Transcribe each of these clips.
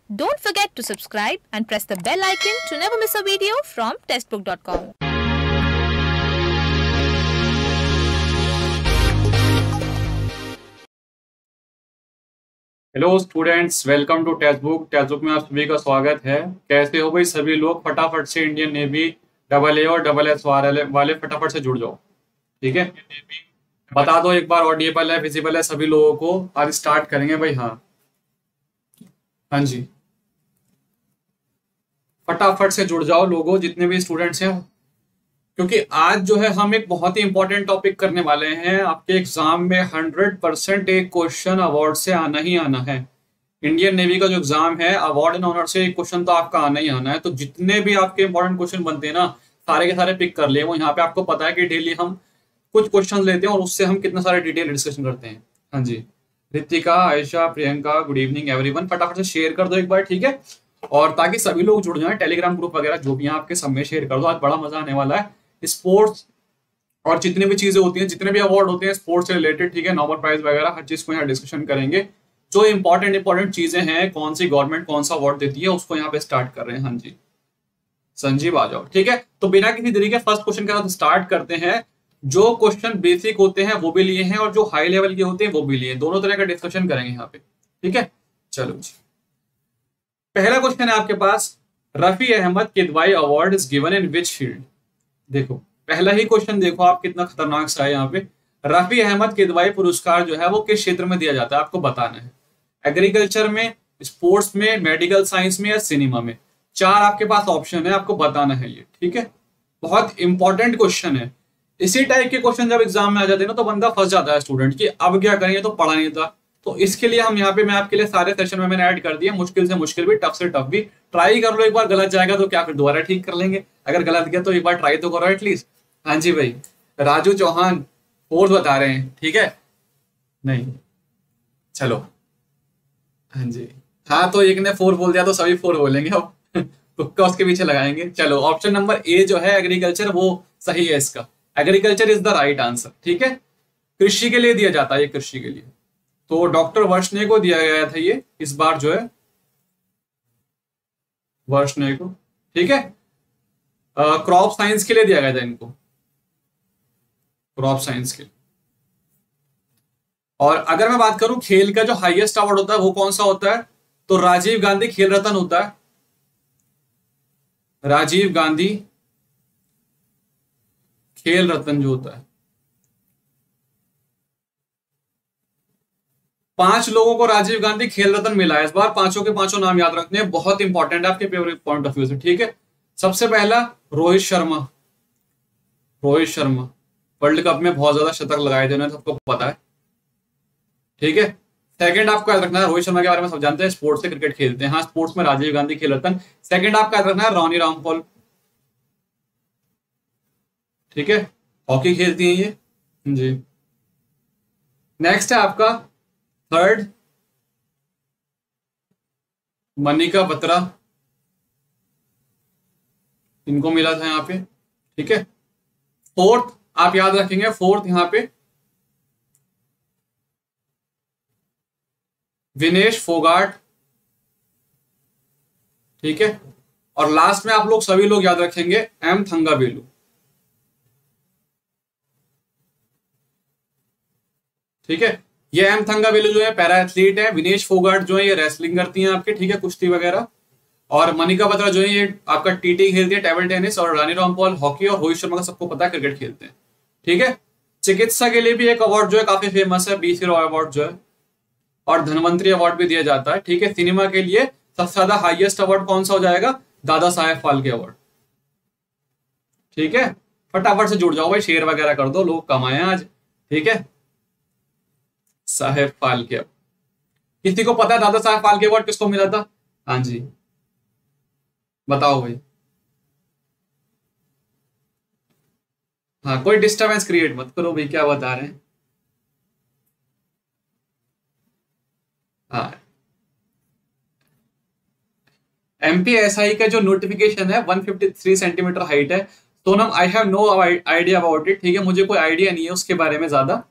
Don't forget to subscribe and press the bell icon to never miss a video from testbook.com. Hello students, welcome to Testbook में आप सभी का स्वागत है। कैसे हो भाई सभी लोग? फटाफट से इंडियन नेवी AA और SS वाले फटाफट से जुड़ जाओ, ठीक है। बता दो एक बार ऑडिएबल है, विजिबल है सभी लोगों को। आज स्टार्ट करेंगे भाई। हाँ हाँ जी, फटाफट से जुड़ जाओ लोगों, जितने भी स्टूडेंट्स हैं, क्योंकि आज जो है हम एक बहुत ही इंपॉर्टेंट टॉपिक करने वाले हैं। आपके एग्जाम में 100% एक क्वेश्चन अवार्ड से आना ही आना है। इंडियन नेवी का जो एग्जाम है, अवार्ड एंड ऑनर से एक क्वेश्चन तो आपका आना ही आना है। तो जितने भी आपके इंपॉर्टेंट क्वेश्चन बनते हैं ना, सारे के सारे पिक कर ले। वो यहाँ पे आपको पता है कि डेली हम कुछ क्वेश्चन लेते हैं और उससे हम कितना सारे डिटेल डिस्कशन करते हैं। हाँ जी, Ritika, Ayesha, Priyanka, good evening everyone. फटाफट से शेयर कर दो एक बार, ठीक है, और ताकि सभी लोग जुड़ जाएं। टेलीग्राम ग्रुप वगैरह जो भी यहाँ आपके सब में शेयर कर दो। आज बड़ा मजा आने वाला है। स्पोर्ट्स और जितने भी चीजें होती हैं, जितने भी अवार्ड होते हैं स्पोर्ट्स से रिलेटेड, ठीक है, नोबेल प्राइज वगैरह हर चीज को यहाँ डिस्कशन करेंगे। जो इंपॉर्टेंट चीजें हैं, कौन सी गवर्नमेंट कौन सा अवार्ड देती है, उसको यहाँ पे स्टार्ट कर रहे हैं। हाँ जी, संजीव आ जाओ, ठीक है। तो बिना किसी देरी के फर्स्ट क्वेश्चन के साथ स्टार्ट करते हैं। जो क्वेश्चन बेसिक होते हैं वो भी लिए हैं और जो हाई लेवल के होते हैं वो भी लिए, दोनों तरह का डिस्कशन करेंगे यहाँ पे, ठीक है। चलो जी, पहला क्वेश्चन है आपके पास, Rafi Ahmed Kidwai award is given in which field. देखो पहला ही क्वेश्चन देखो आप, कितना खतरनाक सा है यहाँ पे। रफी अहमद किदवाई पुरस्कार जो है वो किस क्षेत्र में दिया जाता है, आपको बताना है। एग्रीकल्चर में, स्पोर्ट्स में, मेडिकल साइंस में या सिनेमा में। 4 आपके पास ऑप्शन है, आपको बताना है ये, ठीक है। बहुत इंपॉर्टेंट क्वेश्चन है। इसी टाइप के क्वेश्चन जब एग्जाम में आ जाते हैं ना, तो बंदा फंस जाता है स्टूडेंट कि अब क्या करेंगे, तो पढ़ा नहीं था। तो इसके लिए हम यहाँ पे, मैं आपके लिए सारे सेशन में मैंने ऐड कर दिया, मुश्किल से मुश्किल भी, टफ से टफ भी। ट्राई कर लो एक बार, गलत जाएगा तो क्या, फिर दोबारा ठीक कर लेंगे। अगर गलत गया तो एक बार ट्राई तो करो एटलीस्ट। हाँ जी भाई, राजू चौहान 4 बता रहे हैं, ठीक है। नहीं, चलो, हाँ जी, हाँ तो एक ने 4 बोल दिया तो सभी 4 बोलेंगे अब। तुक्का उसके पीछे लगाएंगे। चलो, ऑप्शन नंबर ए जो है एग्रीकल्चर, वो सही है इसका। Agriculture is the right answer, ठीक है। कृषि के लिए दिया जाता है ये, कृषि के लिए। तो डॉक्टर वर्षने को दिया गया था ये इस बार जो है, वर्षने को, ठीक है। क्रॉप साइंस के लिए दिया गया था इनको, क्रॉप साइंस के लिए। और अगर मैं बात करूं खेल का जो हाईएस्ट अवार्ड होता है वो कौन सा होता है, तो राजीव गांधी खेल रत्न होता है। राजीव गांधी खेल रत्न जो होता है, 5 लोगों को राजीव गांधी खेल रत्न मिला है इस बार। पांचों के पांचों नाम याद रखने हैं, बहुत इंपॉर्टेंट है आपके पेपर पॉइंट ऑफ व्यू से, ठीक है। सबसे पहला रोहित शर्मा। रोहित शर्मा वर्ल्ड कप में बहुत ज्यादा शतक लगाए थे उन्होंने, सबको पता है, ठीक है। सेकंड आपको याद रखना है, रोहित शर्मा के बारे में सब जानते हैं, स्पोर्ट्स से क्रिकेट खेलते हैं। हाँ, स्पोर्ट्स में राजीव गांधी खेल रत्न। सेकंड आपको याद रखना है रॉनी रामपॉल, ठीक है, हॉकी खेलती हैं ये जी। नेक्स्ट है आपका थर्ड, मनिका बत्रा, इनको मिला था यहाँ पे, ठीक है। फोर्थ आप याद रखेंगे, फोर्थ यहाँ पे विनेश फोगाट, ठीक है। और लास्ट में आप लोग सभी लोग याद रखेंगे एम थंगावेलु, ठीक है। ये एम थंगावेलु जो है पैरा एथलीट है, विनेश फोगाट जो है ये रेसलिंग करती हैं आपके, ठीक है, कुश्ती वगैरह। और मनिका बत्रा जो है ये आपका टीटी खेलती है, टेबल टेनिस। और रानी रामपॉल हॉकी। और रोहित शर्मा का सबको पता है क्रिकेट खेलते हैं, ठीक है। चिकित्सा के लिए भी एक अवार्ड जो है काफी फेमस है, BC रॉय अवार्ड जो है, और धनवंतरी अवार्ड भी दिया जाता है, ठीक है। सिनेमा के लिए सबसे ज्यादा हाईएस्ट अवार्ड कौन सा हो जाएगा, दादा साहेब फाल्के अवार्ड, ठीक है। फटाफट से जुड़ जाओ भाई, शेयर वगैरह कर दो, लोग कमाए आज, ठीक है। साहेब फाल्के अवार्ड, किसी को पता है दादा साहेब फाल्के अवार्ड किसको मिला था? हाँ जी, बताओ भाई। हाँ, कोई डिस्टर्बेंस क्रिएट मत करो भाई, क्या बता रहे हैं। हाँ, MPSI का जो नोटिफिकेशन है 153 सेंटीमीटर हाइट है। Sonam, I have no idea about it, ठीक है, मुझे कोई आइडिया नहीं है उसके बारे में ज्यादा।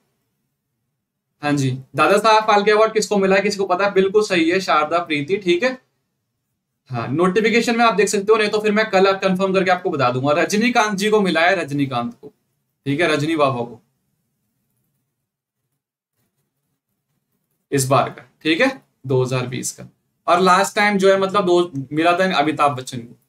हाँ जी, दादा साहब फाल्के अवार्ड किसको मिला है, किसको पता है? बिल्कुल सही है, शारदा प्रीति, ठीक है। हाँ, नोटिफिकेशन में आप देख सकते हो, नहीं तो फिर मैं कल कंफर्म करके आपको बता दूंगा। रजनीकांत जी को मिला है, रजनीकांत को, ठीक है, रजनी बाबा को इस बार का, ठीक है, 2020 का। और लास्ट टाइम जो है मतलब दो मिला था अमिताभ बच्चन को,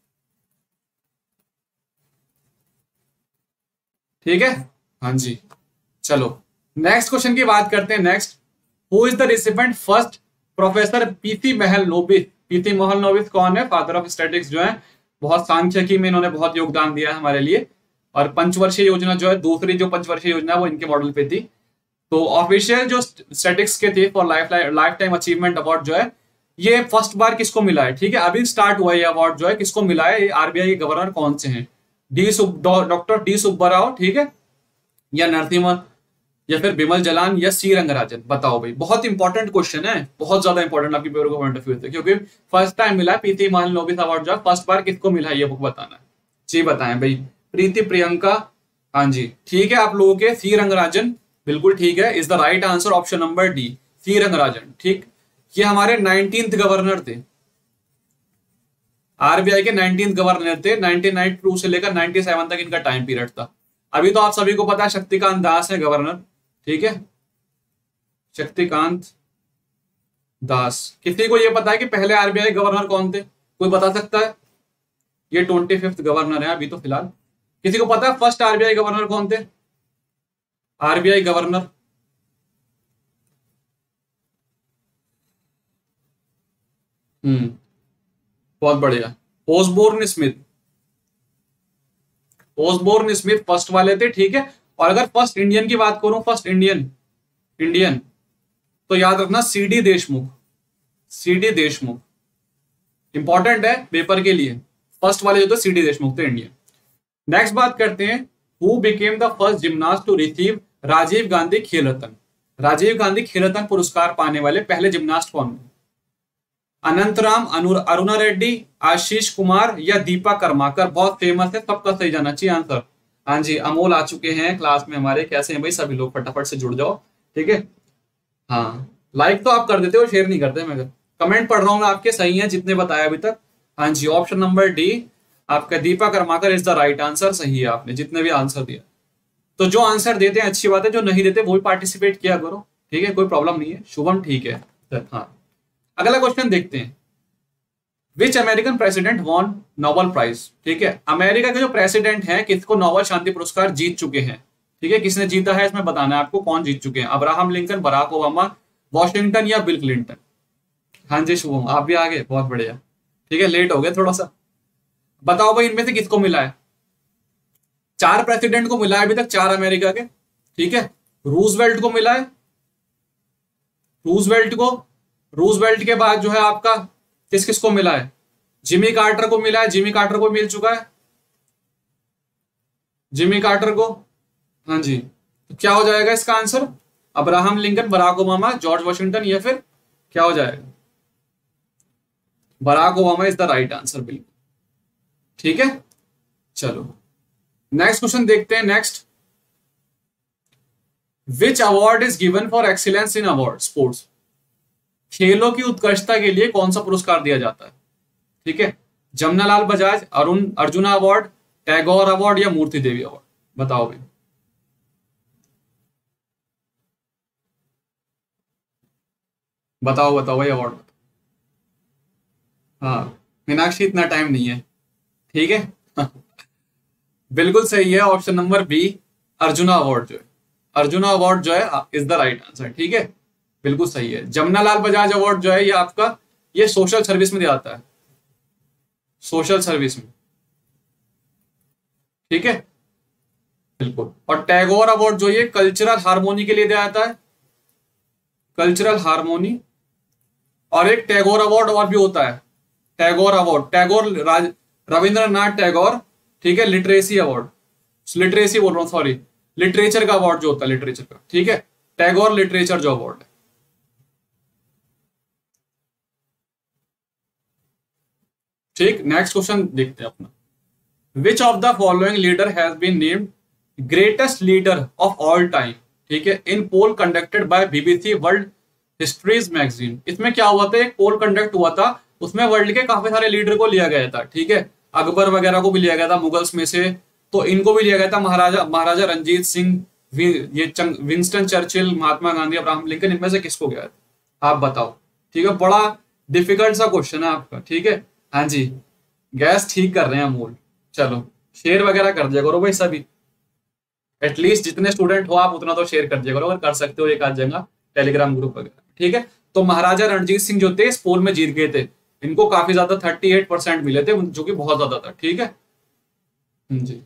ठीक है। हाँ जी, चलो नेक्स्ट क्वेश्चन की बात करते हैं। Next, who is the recipient first professor P C Mahalanobis. PC महल नोबिस कौन है? फादर ऑफ स्टैटिक्स जो है, बहुत सांख्यिकी में इन्होंने बहुत योगदान दिया है हमारे लिए। और पंचवर्षीय योजना जो है, दूसरी जो पंचवर्षीय योजना है वो इनके मॉडल पे थी। तो ऑफिशियल जो स्टैटिक्स के थे for lifetime achievement award जो है, ये फर्स्ट बार किसको मिला है? ठीक है, अभी स्टार्ट हुआ है ये अवार्ड जो है, किसको मिला है? आरबीआई के गवर्नर कौन से हैं? डॉक्टर डी सुब्बाराव, ठीक है, या नरसिम्हा, या फिर बिमल जलान, या सी रंगराजन। बताओ भाई, बहुत इंपॉर्टेंट क्वेश्चन है, बहुत ज्यादा इंपॉर्टेंट आपकी पेपर का पॉइंट ऑफ व्यू से, क्योंकि फर्स्ट टाइम मिला है पीसी महल नोबिस अवार्ड जो है, फर्स्ट बार किसको मिला है ये बुक बताना है जी। बताएं भाई, प्रीति प्रियंका, हाँ जी, ठीक है आप लोगों के। सी रंगराजन बिल्कुल ठीक है, is the right answer, option number D, C Rangarajan, ठीक। ये हमारे 19th गवर्नर थे, आरबीआई के 19th गवर्नर थे। 1992 से लेकर 97 तक इनका टाइम पीरियड था। अभी तो आप सभी को पता है शक्तिकांत दास है गवर्नर, ठीक है, शक्तिकांत दास। किसी को ये पता है कि पहले आरबीआई गवर्नर कौन थे? कोई बता सकता है? ये 25th गवर्नर है अभी तो फिलहाल। किसी को पता है फर्स्ट आरबीआई गवर्नर कौन थे? आरबीआई गवर्नर, बहुत बढ़िया, Osborne Smith. Osborne Smith first वाले थे, ठीक है। और अगर फर्स्ट इंडियन की बात करूं, फर्स्ट इंडियन इंडियन तो याद रखना C D Deshmukh, C D Deshmukh important है पेपर के लिए। फर्स्ट वाले जो थे सीडी देशमुख थे, इंडियन। नेक्स्ट बात करते हैं, who became the first gymnast to receive Rajiv Gandhi Khel Ratna. Rajiv Gandhi Khel रत्न पुरस्कार पाने वाले पहले जिमनास्ट कौन थे? अनंतराम, अरुणा रेड्डी, आशीष कुमार, या दीपा कर्माकर। बहुत फेमस है, सबका सही जाना चाहिए आंसर। हाँ जी, अमोल आ चुके हैं क्लास में हमारे। कैसे हैं भाई सभी लोग? फटाफट से जुड़ जाओ, ठीक है। हाँ, लाइक तो आप कर देते हो, शेयर नहीं करते। मैं कमेंट पढ़ रहा हूँ मैं आपके, सही है जितने बताया अभी तक। हाँ जी, ऑप्शन नंबर डी आपका Dipa Karmakar is the right answer. सही है आपने जितने भी आंसर दिया। तो जो आंसर देते हैं अच्छी बात है, जो नहीं देते वो भी पार्टिसिपेट किया करो, ठीक है, कोई प्रॉब्लम नहीं है। शुभम ठीक है। हाँ, अगला क्वेश्चन देखते हैं, which American president won Nobel prize. ठीक है, अमेरिका के जो प्रेसिडेंट हैं किसको नोबेल शांति पुरस्कार जीत चुके हैं? ठीक है, किसने जीता है इसमें बताना है आपको, कौन जीत चुके हैं। Abraham Lincoln, Barack Obama, Washington, या बिल क्लिंटन। हाँ जी शुभम, आप भी आ गए, बहुत बढ़िया। ठीक है, लेट हो गए थोड़ा सा। बताओ भाई इनमें से किसको मिला है? 4 प्रेसिडेंट को मिला है अभी तक, 4 अमेरिका के, ठीक है। रूजवेल्ट को मिला है, रूजवेल्ट के बाद जो है आपका किस किस को मिला है? जिमी कार्टर को मिला है, जिमी कार्टर को मिल चुका है, जिमी कार्टर को। हाँ जी, तो क्या हो जाएगा इसका answer? Abraham Lincoln, Barack Obama, George Washington, या फिर क्या हो जाएगा? Barack Obama is the right answer, बिल्कुल ठीक है। चलो नेक्स्ट क्वेश्चन देखते हैं। Next, which award is given for excellence in award sports. खेलों की उत्कृष्टता के लिए कौन सा पुरस्कार दिया जाता है? ठीक है, जमनालाल बजाज, अर्जुना अवार्ड, टैगोर अवार्ड, या मूर्ति देवी अवार्ड। बताओ भाई। बताओ भाई अवार्ड। हाँ मीनाक्षी, इतना टाइम नहीं है, ठीक है। बिल्कुल सही है, option number B, Arjuna award जो है, अर्जुना अवार्ड जो है इज द राइट आंसर, ठीक है, बिल्कुल सही है। जमनालाल बजाज अवार्ड जो है ये आपका, ये सोशल सर्विस में दिया जाता है, सोशल सर्विस में, ठीक है, बिल्कुल। और टैगोर अवार्ड जो ये कल्चरल हार्मोनी के लिए दिया जाता है, कल्चरल हार्मोनी। और एक टैगोर अवार्ड और भी होता है, टैगोर अवार्ड, रविंद्रनाथ टैगोर, ठीक है, लिटरेसी अवार्ड, लिटरेसी बोल रहा हूं सॉरी, लिटरेचर का अवार्ड जो होता है, लिटरेचर का, ठीक है, टैगोर लिटरेचर जो अवार्ड है। ठीक, नेक्स्ट क्वेश्चन देखते हैं अपना, which of the following leader has been named greatest leader of all time. ठीक है, in poll conducted by BBC World Histories magazine. इसमें क्या हुआ था, एक पोल कंडक्ट हुआ था उसमें वर्ल्ड के काफी सारे लीडर को लिया गया था, ठीक है, अकबर वगैरह को भी लिया गया था मुगल्स में से, तो इनको भी लिया गया था, Maharaja Maharaja Ranjit Singh, Winston Churchill, Mahatma Gandhi, Abraham Lincoln, इनमें से किसको गया था आप बताओ। ठीक है, बड़ा डिफिकल्ट सा क्वेश्चन है आपका, ठीक है। हाँ जी, गैस ठीक कर रहे हैं अमोल। चलो शेयर वगैरह कर दिया करो भाई सभी, एटलीस्ट जितने स्टूडेंट हो आप उतना तो शेयर कर दिया करो, अगर कर सकते हो एक आध जगह टेलीग्राम ग्रुप वगैरह, ठीक है। तो महाराजा रणजीत सिंह जो थे इस पोल में जीत गए थे, इनको काफी ज्यादा 38% मिले थे, जो कि बहुत ज्यादा था, ठीक है जी।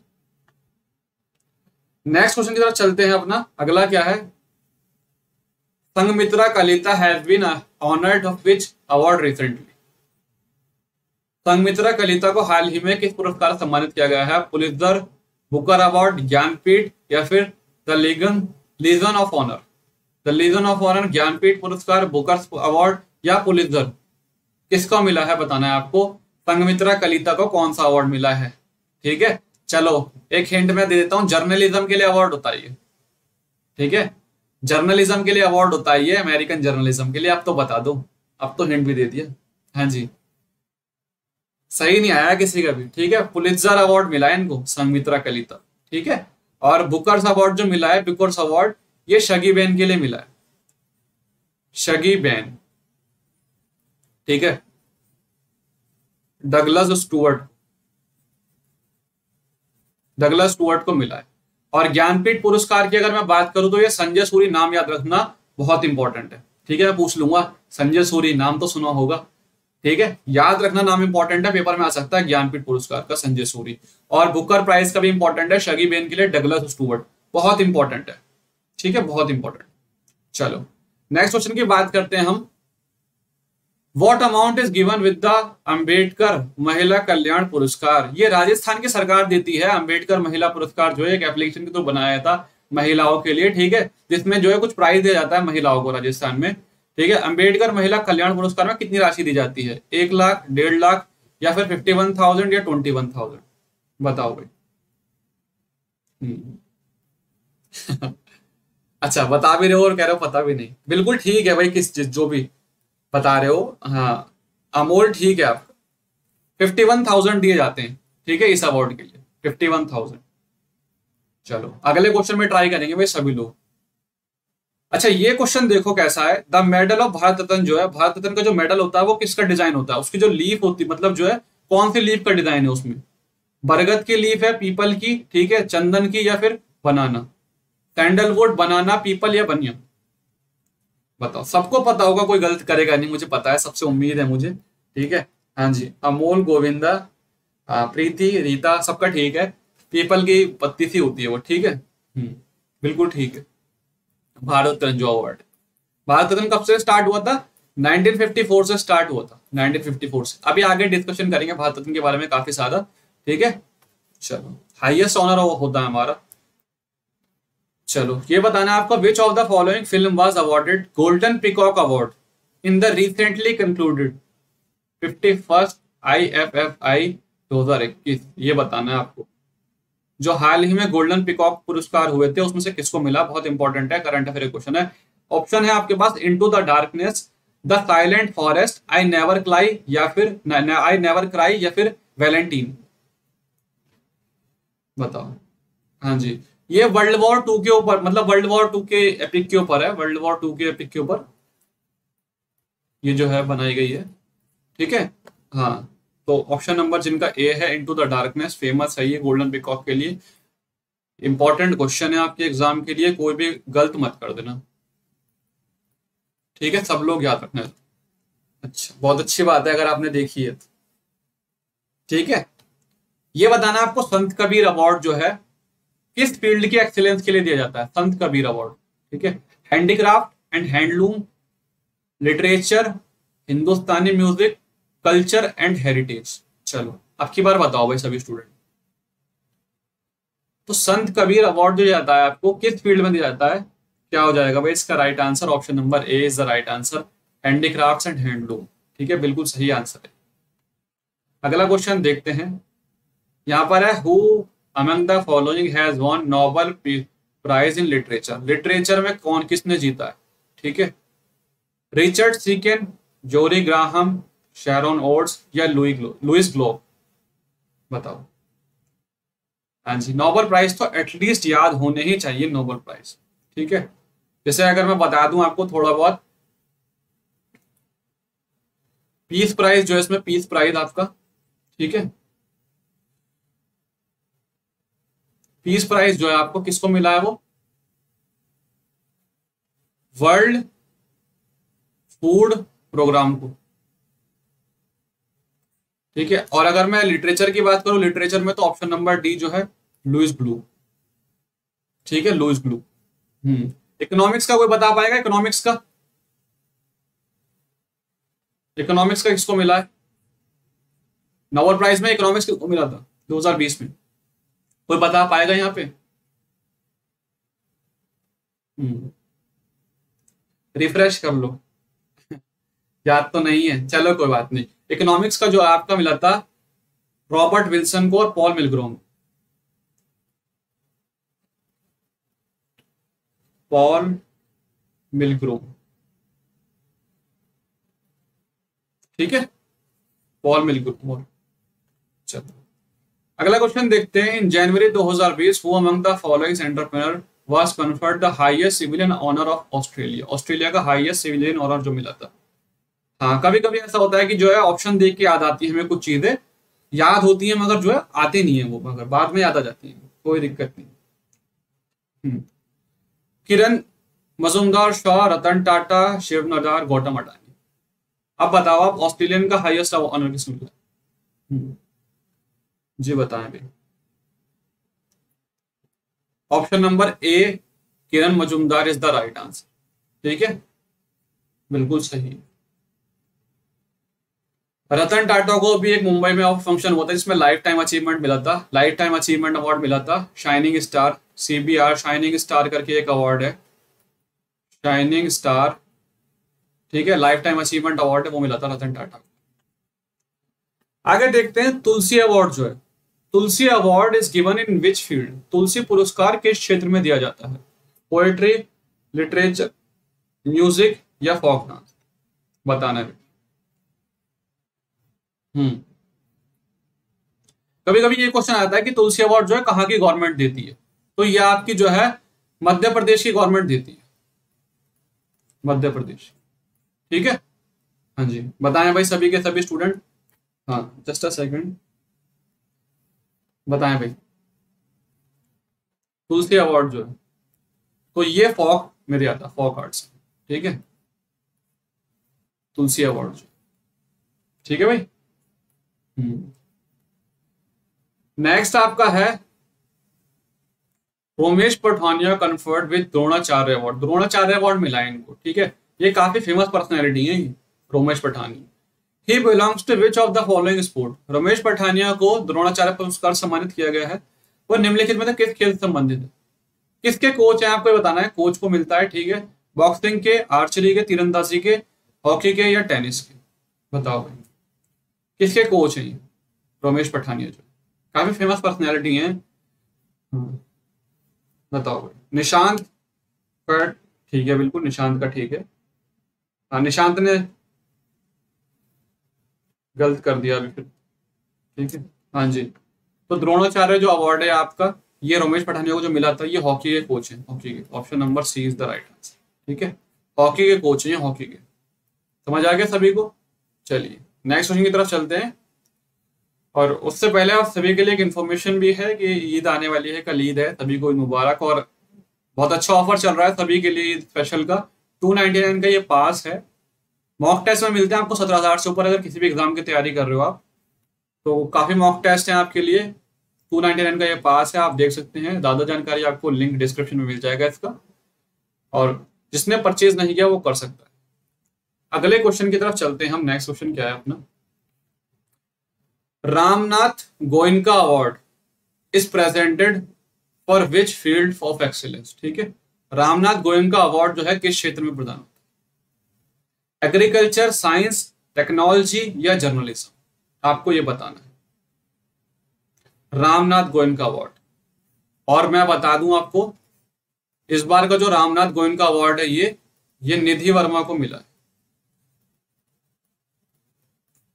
नेक्स्ट क्वेश्चन की तरफ चलते हैं अपना, अगला क्या है, Sanghamitra Kalita has been honoured of which award recently. Sanghamitra Kalita को हाल ही में किस पुरस्कार से सम्मानित किया गया है, पुलित्जर, बुकर अवार्ड, ज्ञानपीठ, या फिर the Legion of Honour. The Legion of Honour, Jnanpith पुरस्कार, बुकर अवार्ड या पुलित्जर, किसको मिला है बताना है आपको। संघमित्रा कलिता को कौन सा अवार्ड मिला है, ठीक है। चलो एक हिंट मैं दे देता हूं, जर्नलिज्म के लिए अवार्ड होता है ये, ठीक है, जर्नलिज्म के लिए अवार्ड होता है ये, अमेरिकन जर्नलिज्म के लिए। अब तो बता दो, अब तो हिंट भी दे दिया। हाँ जी, सही नहीं आया किसी का भी, ठीक है। पुलित्जर अवार्ड मिला है इनको, संघमित्रा कलिता, ठीक है। और बुकर्स अवार्ड जो मिला है, बुकर्स अवार्ड, ये शगी बेन के लिए मिला है, शगी बेन, ठीक है। डगलस स्टुअर्ट को मिला है। और ज्ञानपीठ पुरस्कार की अगर मैं बात करूं तो ये संजय सूरी, नाम याद रखना बहुत इंपॉर्टेंट है, ठीक है। मैं पूछ लूंगा, संजय सूरी नाम तो सुना होगा, ठीक है, याद रखना, नाम इंपॉर्टेंट है, पेपर में आ सकता है ज्ञानपीठ पुरस्कार का संजय सूरी। और बुकर प्राइज का भी इंपॉर्टेंट है, शगी बेन के लिए डगलस स्टुअर्ट, बहुत इंपॉर्टेंट है, ठीक है, बहुत इंपॉर्टेंट। चलो नेक्स्ट क्वेश्चन की बात करते हैं हम, What amount is given with the Ambedkar महिला कल्याण पुरस्कार। ये राजस्थान की सरकार देती है, अम्बेडकर महिला पुरस्कार जो है एक एप्लीकेशन के थ्रू बनाया था महिलाओं के लिए, ठीक है, जिसमें जो है कुछ प्राइज दिया जाता है महिलाओं को राजस्थान में, ठीक है। अम्बेडकर महिला कल्याण पुरस्कार में कितनी राशि दी जाती है, 1 लाख, 1.5 लाख, या फिर 51,000 या 21,000, बताओ भाई। अच्छा, बता भी रहे हो और कह रहे हो पता भी नहीं, बिल्कुल ठीक है भाई, किस जो भी बता रहे हो। हाँ अमोल, ठीक है, आपका 51,000 दिए जाते हैं, ठीक है, इस अवार्ड के लिए 51,000। चलो अगले क्वेश्चन में ट्राई करेंगे भाई सभी लोग। अच्छा ये क्वेश्चन देखो कैसा है, the medal of Bharat Ratna जो है, भारत रत्न का जो मेडल होता है वो किसका डिजाइन होता है, उसकी जो लीफ होती है, मतलब जो है कौन सी लीफ का डिजाइन है उसमें, बरगद की लीफ है, पीपल की, ठीक है, चंदन की, या फिर बनाना, सैंडलवुड, बनाना, पीपल या बनिया, बताओ। सबको पता होगा, कोई गलत करेगा नहीं, मुझे पता है, सबसे उम्मीद है मुझे, ठीक है। हाँ जी, अमोल, गोविंदा, प्रीति, रीता, सबका ठीक है, पीपल की पत्ती सी होती है वो, ठीक है, बिल्कुल ठीक है। भारत रत्न जो अवार्ड, भारत रत्न कब से स्टार्ट हुआ था, 1954 से स्टार्ट हुआ था, 1954 से। अभी आगे डिस्कशन करेंगे भारत रत्न के बारे में काफी ज्यादा, ठीक है। चलो हाईएस्ट ऑनर होता है हमारा। चलो ये बताना है आपको, which of the following film was awarded Golden Peacock award in the recently concluded 51st IFFI 2021। ये बताना है आपको, जो हाल ही में गोल्डन पिकॉक पुरस्कार हुए थे उसमें से किसको मिला, बहुत इंपॉर्टेंट है, करंट अफेयर क्वेश्चन है। ऑप्शन है आपके पास, into the darkness, the silent forest, I never cry, या फिर वैलेंटाइन, बताओ। हाँ जी, ये वर्ल्ड वॉर 2 के ऊपर, मतलब वर्ल्ड वॉर 2 के एपिक के ऊपर है, वर्ल्ड वॉर 2 के एपिक के ऊपर ये जो है बनाई गई है, ठीक है। हाँ तो ऑप्शन नंबर जिनका ए है, इनटू द डार्कनेस, फेमस है ये गोल्डन पिकॉक के लिए। इंपॉर्टेंट क्वेश्चन है आपके एग्जाम के लिए, कोई भी गलत मत कर देना, ठीक है, सब लोग याद रखना। अच्छा बहुत अच्छी बात है अगर आपने देखी है, ठीक है। ये बताना आपको, संत कबीर अवार्ड जो है किस फील्ड की एक्सीलेंस के लिए दिया जाता है, संत कबीर अवार्ड, ठीक है। Handicraft and handloom, literature, Hindustani music, culture and heritage. चलो अब की बार बताओ भाई सभी स्टूडेंट, तो संत कबीर अवार्ड जो जाता है आपको किस फील्ड में दिया जाता है, क्या हो जाएगा भाई इसका right answer, option number A is the right answer, handicrafts and handloom, ठीक है, बिल्कुल सही आंसर है। अगला क्वेश्चन देखते हैं, यहां पर है, who among the following has won Nobel prize in literature. Literature में कौन किसने जीता है, ठीक है, Richard Siken, Jorie Graham, Sharon Olds या लुइस ग्लोब? बताओ। हाँ जी, नोबेल प्राइज तो एटलीस्ट याद होने ही चाहिए, नोबेल प्राइज। ठीक है, जैसे अगर मैं बता दूं आपको थोड़ा बहुत, पीस प्राइज जो है, इसमें पीस प्राइज आपका, ठीक है, पीस प्राइज जो है आपको किसको मिला है? वो वर्ल्ड फूड प्रोग्राम को। ठीक है, और अगर मैं लिटरेचर की बात करूं, लिटरेचर में तो ऑप्शन नंबर डी जो है, लुइस ब्लू। ठीक है, लुइस ब्लू। इकोनॉमिक्स का कोई बता पाएगा? इकोनॉमिक्स का, इकोनॉमिक्स का किसको मिला है नोबेल प्राइज में? इकोनॉमिक्स किसको मिला था 2020 में? कोई बता पाएगा यहाँ पे? रिफ्रेश कर लो। याद तो नहीं है, चलो कोई बात नहीं। इकोनॉमिक्स का जो आपका मिला था रॉबर्ट विल्सन को और पॉल मिलग्रोम। पॉल मिलग्रोम, ठीक है, पॉल मिलग्रोम। चलो अगला क्वेश्चन देखते हैं। In January 2020 who among the following entrepreneur was conferred the highest civilian honour of Australia? Australia का हाईएस्ट सिविलियन ऑनर जो मिला था। हाँ, कभी कभी ऐसा होता है कि जो है ऑप्शन देख के याद आती है हमें, कुछ चीजें याद होती है मगर जो है आती नहीं है वो, मगर बाद में याद आ जाती है, कोई दिक्कत नहीं। किरण मजुमदार, शाह, रतन टाटा, शिव नाडार, गौतम अडानी। अब बताओ आप, ऑस्ट्रेलियन का हाईएस्ट ऑनर किसको मिला? जी बताएं भाई। Option number A Kiran Mazumdar is the right answer. ठीक है, बिल्कुल सही। रतन टाटा को भी एक मुंबई में ऑफ फंक्शन हुआ था जिसमें लाइफ टाइम अचीवमेंट मिला था, लाइफ टाइम अचीवमेंट अवार्ड मिला था, shining star, CBR shining star करके एक अवार्ड है, शाइनिंग स्टार। ठीक है, लाइफ टाइम अचीवमेंट अवार्ड है, वो मिला था रतन टाटा को। आगे देखते हैं तुलसी अवार्ड जो है, Tulsi award is given in which field? Tulsi पुरस्कार किस क्षेत्र में दिया जाता है? पोएट्री, लिटरेचर, म्यूजिक या फोक डांस? बताना है। कभी कभी ये क्वेश्चन आता है कि तुलसी अवार्ड जो है कहाँ की गवर्नमेंट देती है, तो ये आपकी जो है मध्य प्रदेश की गवर्नमेंट देती है, मध्य प्रदेश। ठीक है, हाँ जी, बताएं भाई सभी के सभी स्टूडेंट। हाँ, जस्ट अ सेकंड, बताएं भाई। तुलसी अवार्ड जो है, तो ये फोक मेरे आता, फोक आर्ट्स। ठीक है, तुलसी अवार्ड जो, ठीक है भाई। नेक्स्ट आपका है Romesh Pathania conferred with Dronacharya award. Dronacharya award मिला है इनको। ठीक है, ये काफी फेमस पर्सनैलिटी है Romesh Pathania. He belongs to which of the following sport? Ramesh Pathania को द्रोणाचार्य पुरस्कार सम्मानित किया गया है, वो निम्नलिखित में से किस खेल से संबंधित है? किसके कोच हैं आपको बताना है, कोच को मिलता है। ठीक है, बॉक्सिंग के, आर्चरी के, तीरंदाजी के, हॉकी के या टेनिस के? बताओ भाई, किसके कोच हैं रमेश पठानिया जो काफी फेमस पर्सनैलिटी हैं? बताओ भाई। निशांत का ठीक है, बिल्कुल निशांत का ठीक है। हाँ, निशांत ने गलत कर दिया अभी फिर। ठीक है, हाँ जी, तो द्रोणाचार्य जो अवार्ड है आपका, ये रमेश पठानिया को जो मिला था, ये हॉकी के कोच हैं, हॉकी के। Option number C is the right answer. ठीक है, हॉकी के कोच हैं, हॉकी के। समझ आ गया सभी को? चलिए नेक्स्ट क्वेश्चन की तरफ चलते हैं, और उससे पहले आप सभी के लिए एक इन्फॉर्मेशन भी है कि ईद आने वाली है, कल ईद है, सभी को ईद मुबारक। और बहुत अच्छा ऑफर चल रहा है सभी के लिए ईद स्पेशल का, 299 का ये पास है। मॉक टेस्ट में मिलते हैं आपको 17,000 से ऊपर, अगर किसी भी एग्जाम की तैयारी कर रहे हो आप, तो काफी मॉक टेस्ट हैं आपके लिए। 299 का ये पास है, आप देख सकते हैं। ज्यादा जानकारी आपको लिंक डिस्क्रिप्शन में मिल जाएगा इसका, और जिसने परचेज नहीं किया वो कर सकता है। अगले क्वेश्चन की तरफ चलते हैं हम। नेक्स्ट क्वेश्चन क्या है अपना? Ramnath Goenka award is presented for which field of excellence? ठीक है, रामनाथ गोयनका अवार्ड जो है किस क्षेत्र में प्रदान होता है? एग्रीकल्चर, साइंस, टेक्नोलॉजी या जर्नलिज्म? आपको ये बताना है। रामनाथ गोयनका अवार्ड, और मैं बता दूं आपको, इस बार का जो रामनाथ गोयनका अवार्ड है ये निधि वर्मा को मिला है।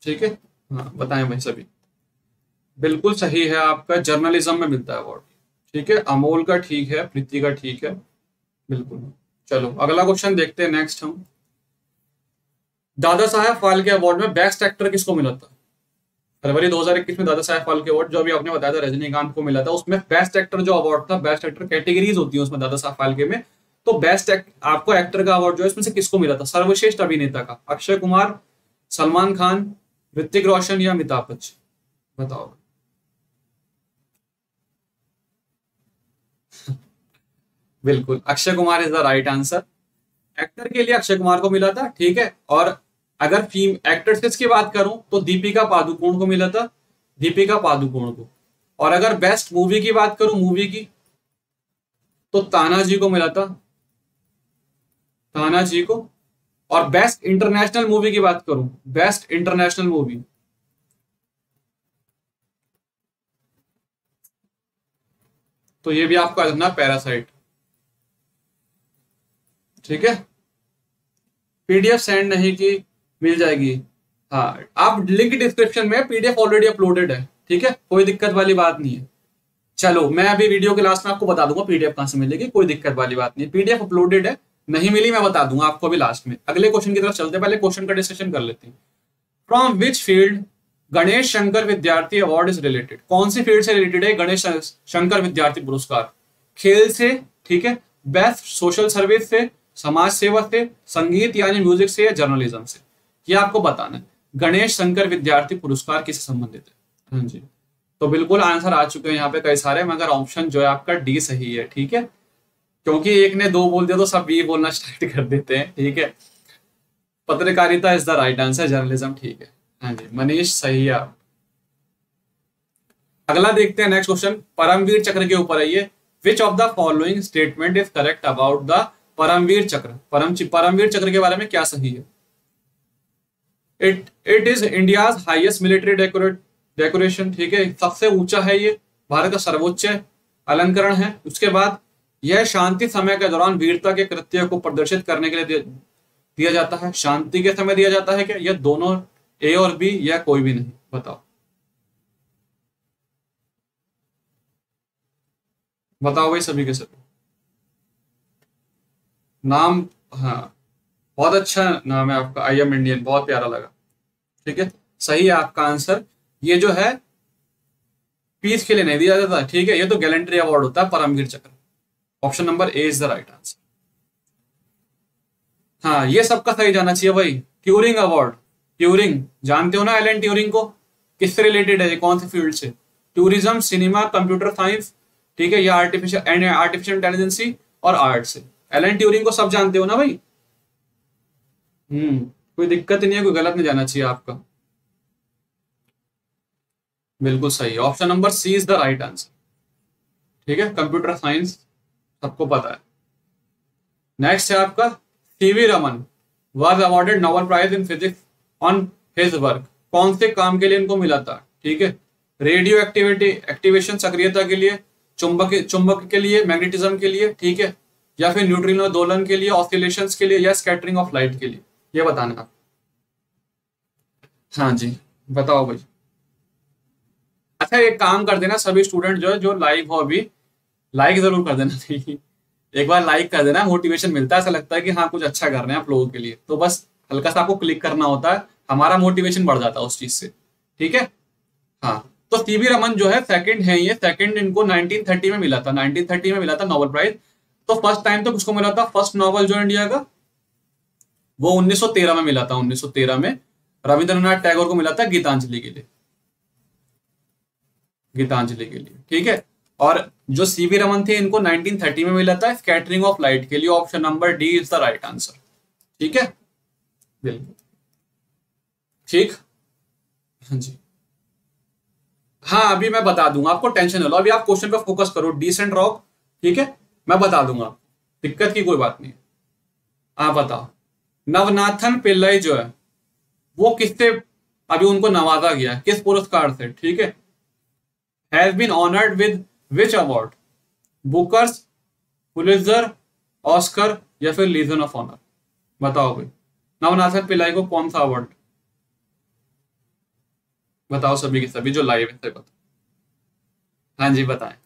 ठीक है। हाँ बताएं भाई सभी। बिल्कुल सही है आपका, जर्नलिज्म में मिलता है अवार्ड। ठीक है, अमोल का ठीक है, प्रीति का ठीक है, बिल्कुल। चलो अगला क्वेश्चन देखते हैं नेक्स्ट हम। दादा साहेब फाल्के अवार्ड में बेस्ट एक्टर किसको मिला था? फरवरी 2021 में दादा साहेब फाल्के अवार्ड, जो अभी आपने बताया था रजनीकांत को मिला था, उसमें बेस्ट एक्टर जो अवार्ड था, बेस्ट एक्टर कैटेगरीज होती है उसमें दादा साहेब फाल्के में, तो बेस्ट आपको एक्टर का अवार्ड जो है इसमें से किसको मिला था? सर्वश्रेष्ठ अभिनेता का अक्षय कुमार, सलमान खान, ऋतिक रोशन या अमिताभ बच्चन? बताओ। बिल्कुल Akshay Kumar is the right answer. Actor के लिए अक्षय कुमार को मिला था, ठीक है। और अगर फीम एक्ट्रेसेस की बात करूं तो दीपिका पादुकोण को मिला था, दीपिका पादुकोण को। और अगर बेस्ट मूवी की बात करूं, मूवी की, तो तानाजी को मिला था, तानाजी को। और बेस्ट इंटरनेशनल मूवी की बात करूं, बेस्ट इंटरनेशनल मूवी, तो ये भी आपको याद रखना, पैरासाइट। ठीक है, पीडीएफ सेंड नहीं की, मिल जाएगी। हाँ आप लिंक डिस्क्रिप्शन में, पीडीएफ ऑलरेडी अपलोडेड है, ठीक है, कोई दिक्कत वाली बात नहीं है। चलो मैं अभी वीडियो के लास्ट में आपको बता दूंगा पीडीएफ कहां से मिलेगी, कोई दिक्कत वाली बात नहीं है, पीडीएफ अपलोडेड है। नहीं मिली मैं बता दूंगा आपको अभी लास्ट में। अगले क्वेश्चन की तरफ चलते, पहले क्वेश्चन का डिस्कशन कर लेते हैं। From which field Ganesh Shankar Vidyarthi award is related? कौन सी फील्ड से रिलेटेड है गणेश शंकर विद्यार्थी पुरस्कार? खेल से, ठीक है, बेस्ट सोशल सर्विस से, समाज सेवा से, संगीत यानी म्यूजिक से, या जर्नलिज्म से? ये आपको बताना है। गणेश शंकर विद्यार्थी पुरस्कार किससे संबंधित है? हाँ जी, तो बिल्कुल आंसर आ चुके हैं यहाँ पे कई सारे, मगर ऑप्शन जो है आपका डी सही है, ठीक है, क्योंकि एक ने दो बोल दिया तो सब बी बोलना स्टार्ट कर देते हैं, ठीक है। पत्रकारिता is the right answer, journalism ठीक है। हाँ जी मनीष सही है आप। अगला देखते हैं नेक्स्ट क्वेश्चन, परमवीर चक्र के ऊपर है ये। Which of the following statement is correct about the Paramvir Chakra? Paramvir Chakra के बारे में क्या सही है? It is India's highest military decoration, ठीक है, सबसे ऊंचा है ये, भारत का सर्वोच्च अलंकरण है। उसके बाद यह शांति समय के दौरान वीरता के कृत्य को प्रदर्शित करने के लिए दिया जाता है। शांति के समय दिया जाता है क्या? यह दोनों, ए और बी, या कोई भी नहीं? बताओ बताओ भाई सभी के सभी। नाम, हाँ बहुत अच्छा नाम है आपका, आई एम इंडियन, बहुत प्यारा लगा, ठीक है, सही है आपका आंसर। ये जो है पीस के लिए नहीं दिया जाता, ठीक है, ये तो गैलेंट्री अवार्ड होता है Paramvir Chakra. Option number A is the right answer. हाँ ये सबका सही जाना चाहिए भाई। ट्यूरिंग अवार्ड, ट्यूरिंग जानते हो ना, एलन ट्यूरिंग को, किससे रिलेटेड है ये, कौन से फील्ड से? टूरिज्म, सिनेमा, कंप्यूटर साइंस, ठीक है, या आर्टिफिशियल इंटेलिजेंसी और आर्ट से। एलन ट्यूरिंग को सब जानते हो ना भाई। कोई दिक्कत नहीं है, कोई गलत नहीं जाना चाहिए आपका। बिल्कुल सही, option number C is the right answer, ठीक है, कंप्यूटर साइंस सबको पता है। नेक्स्ट है आपका, C V Raman was awarded Nobel prize in physics on his work. कौन से काम के लिए इनको मिला था? ठीक है, रेडियो एक्टिविटी एक्टिवेशन सक्रियता के लिए, चुंबक के लिए, मैग्नेटिज्म के लिए, ठीक है, या फिर न्यूट्रिनो दोलन के लिए, ऑसिलेशंस के लिए, या स्कैटरिंग ऑफ लाइट के लिए? ये बताना आप। हाँ जी बताओ भाई। अच्छा एक काम कर देना, सभी स्टूडेंट जो है जो लाइव हो अभी, लाइक जरूर कर देना ठीक, एक बार लाइक कर देना, मोटिवेशन मिलता है, ऐसा लगता है कि हाँ कुछ अच्छा कर रहे हैं आप लोगों के लिए, तो बस हल्का सा आपको क्लिक करना होता है, हमारा मोटिवेशन बढ़ जाता है उस चीज से, ठीक है। हाँ तो सीवी रमन जो है सेकंड है, ये सेकंड इनको 1930 में मिला था, 1930 में मिला था नोबेल प्राइज। तो फर्स्ट टाइम तो किसको मिला था? फर्स्ट नोबेल जो इंडिया का, वो 1913 में मिला था, 1913 में रविंद्रनाथ टैगोर को मिला था, गीतांजलि के लिए, गीतांजलि के लिए, ठीक है। और जो सीवी रमन थे इनको 1930 में मिला था स्कैटरिंग ऑफ लाइट के लिए। Option number D is the right answer, ठीक है, बिल्कुल ठीक। हाँ जी, हाँ अभी मैं बता दूंगा आपको, टेंशन न लो, अभी आप क्वेश्चन पे फोकस करो, डिसेंट रॉक, ठीक है, मैं बता दूंगा, दिक्कत की कोई बात नहीं। आप बताओ, नवनाथन पिल्लई जो है वो किससे अभी उनको नवाजा गया, किस पुरस्कार से? ठीक है, has been honoured with which award? Bookers, Pulitzer, Oscar, या फिर लीजन ऑफ ऑनर? बताओ भाई, नवनाथन पिल्लई को कौन सा अवार्ड? बताओ सभी के सभी जो लाइव है, बताओ। हाँ जी बताएं।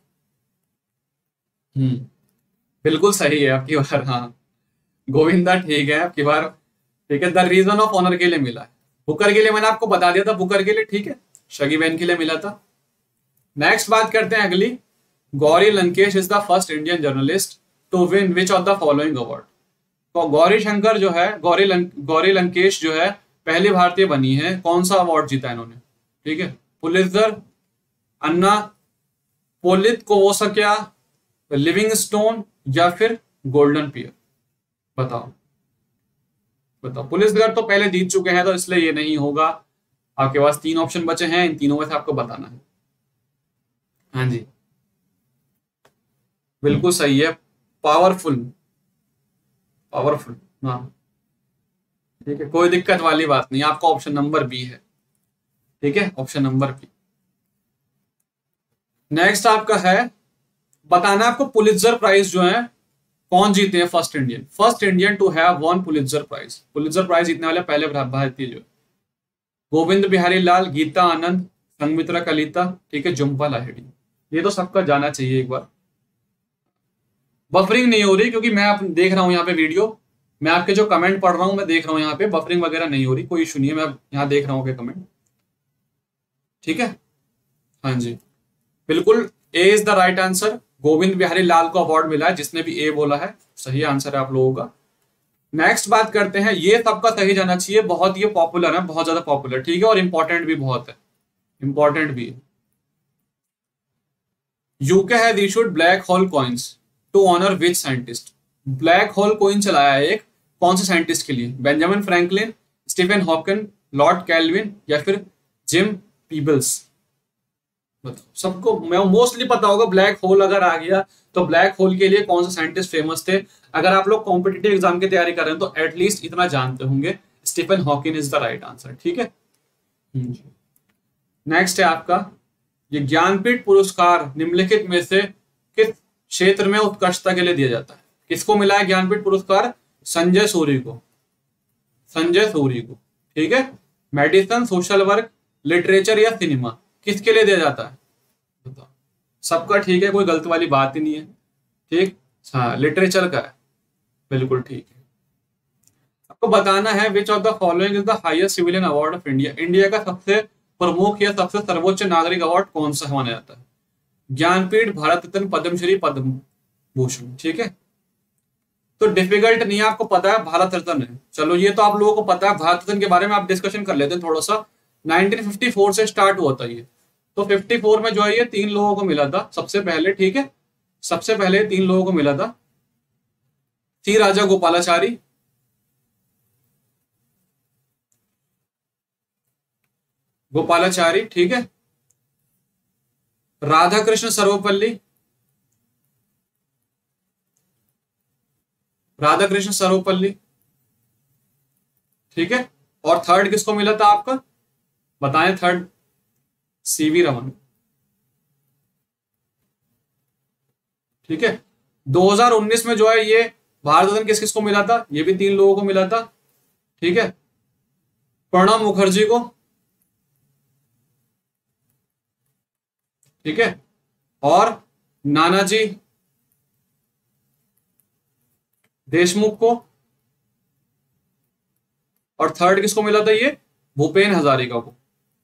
बिल्कुल सही है आपकी बार, हाँ। गोविंदा ठीक है आपकी बार। ठीक है, द रीजन ऑफ ऑनर के लिए मिला है। बुकर के लिए मैंने आपको बता दिया था, बुकर के लिए, ठीक है। शगी बहन के लिए मिला था। नेक्स्ट बात करते हैं अगली। Gauri Lankesh is the first Indian journalist to win which of the following award. तो गौरी शंकर जो है, गौरी लंकेश जो है पहली भारतीय बनी है, कौन सा अवार्ड जीता इन्होंने? ठीक है, Pulitzer, Anna Politkovskaya, Livingstone, या फिर गोल्डन पीयर। बताओ बताओ। पुलित्जर तो पहले जीत चुके हैं तो इसलिए ये नहीं होगा। आपके पास 3 ऑप्शन बचे हैं, इन तीनों में से आपको बताना है। हाँ जी बिल्कुल सही है, पावरफुल, पावरफुल, हाँ। ठीक है, कोई दिक्कत वाली बात नहीं, आपका ऑप्शन नंबर बी है। ठीक है, ऑप्शन नंबर बी। नेक्स्ट आपका है, बताना आपको पुलित्जर प्राइज जो है कौन जीते हैं, first Indian to have won Pulitzer prize. Pulitzer prize जीतने वाले पहले भारतीय जो है, गोविंद बिहारी लाल, गीता आनंद, संघमित्रा कलिता, ठीक है, झुम्पा लाहिड़ी। ये तो सबका जाना चाहिए एक बार। बफरिंग नहीं हो रही क्योंकि मैं देख रहा हूं यहाँ पे वीडियो, मैं आपके जो कमेंट पढ़ रहा हूं, मैं देख रहा हूं यहाँ पे बफरिंग वगैरह नहीं हो रही, कोई इशू नहीं है, मैं यहाँ देख रहा हूँ कमेंट। ठीक है, हाँ जी बिल्कुल, A is the right answer. Govind Bihari Lal को अवार्ड मिला है, जिसने भी ए बोला है सही आंसर है आप लोगों का। नेक्स्ट बात करते हैं, ये सबका सही जाना चाहिए, बहुत ये पॉपुलर है, बहुत ज्यादा पॉपुलर, ठीक है, और इंपॉर्टेंट भी बहुत है, इंपॉर्टेंट भी है। UK has issued black hole coins to honour which scientist. Black hole coin चलाया है एक, कौन से साइंटिस्ट के लिए? Benjamin Franklin, Stephen Hawking, Lord Kelvin, या फिर जिम पीबल्स। बताओ, सबको मैं मोस्टली पता होगा ब्लैक होल अगर आ गया तो ब्लैक होल के लिए कौन से साइंटिस्ट फेमस थे। अगर आप लोग कॉम्पिटिटिव एग्जाम की तैयारी कर रहे हैं तो एटलीस्ट इतना जानते होंगे, Stephen Hawking is the right answer. ठीक है, नेक्स्ट है आपका, ये ज्ञानपीठ पुरस्कार निम्नलिखित में से किस क्षेत्र में उत्कृष्टता के लिए दिया जाता है? किसको मिला है ज्ञानपीठ पुरस्कार? संजय सूरी को, संजय सूरी को। ठीक है, मेडिसिन, सोशल वर्क, लिटरेचर या सिनेमा, किसके लिए दिया जाता है? बताओ, सबका ठीक है, कोई गलत वाली बात ही नहीं है। ठीक, हाँ लिटरेचर का है, बिल्कुल ठीक है। आपको बताना है which of the following is the highest civilian award of India. India का सबसे प्रमुख या सबसे सर्वोच्च नागरिक अवार्ड कौन सा माना जाता है? ज्ञानपीठ, भारत रत्न, पद्मश्री, पद्म भूषण। ठीक है, तो डिफिकल्ट नहीं है, आपको पता है भारत रत्न है। चलो ये तो आप लोगों को पता है, भारत रत्न के बारे में आप डिस्कशन कर लेते हैं थोड़ा सा। 1954 से स्टार्ट हुआ था ये, तो 54 में जो है ये 3 लोगों को मिला था सबसे पहले। ठीक है, सबसे पहले 3 लोगों को मिला था, सी राजा गोपालाचारी, ठीक है, राधा कृष्ण सर्वपल्ली, ठीक है, और थर्ड किसको मिला था आपका, बताएं थर्ड? सीवी रमन। ठीक है, 2019 में जो है ये भारत रत्न किस किसको मिला था? ये भी 3 लोगों को मिला था। ठीक है, प्रणब मुखर्जी को, ठीक है, और नानाजी देशमुख को, और थर्ड किसको मिला था? ये भूपेन हजारिका को।